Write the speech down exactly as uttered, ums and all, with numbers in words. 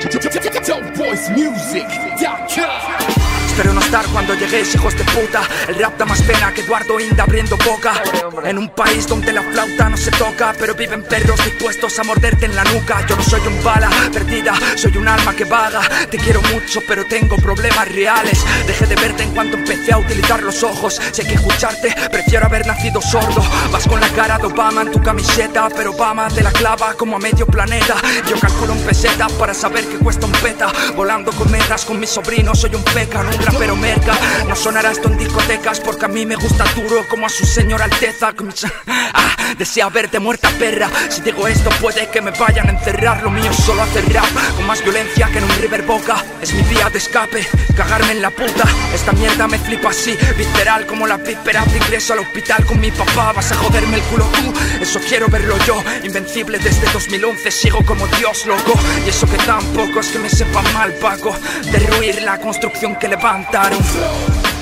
Dope Boys Music punto com. Espero no estar cuando lleguéis, hijos de puta. El rap da más pena que Eduardo Inda abriendo boca. En un país donde la flauta no se toca, pero viven perros dispuestos a morderte en la nuca. Yo no soy un bala perdida, soy un alma que vaga. Te quiero mucho pero tengo problemas reales. Dejé de verte en cuanto empecé a utilizar los ojos. Si hay que escucharte, prefiero haber nacido sordo. Vas con la cara de Obama en tu camiseta, pero Obama te la clava como a medio planeta. Yo calculo un peseta para saber que cuesta un peta. Volando cometas con mis sobrinos, soy un peca, no un rapero merca. No sonará esto en discotecas porque a mí me gusta duro como a su señor Alteza. Ah, desea verte muerta perra. Si digo esto puede que me vayan a encerrar. Lo mío solo hacer rap con más violencia que en un River Boca. Es mi vía de escape, cagarme en la puta. Esta mierda me flipa así, visceral como la víspera de ingreso al hospital con mi papá. Vas a joderme el culo tú, eso quiero verlo yo. Invencible desde dos mil once, sigo como Dios, loco. Y eso que tampoco es que me sepa mal, Paco. Derruir la construcción que levantaron.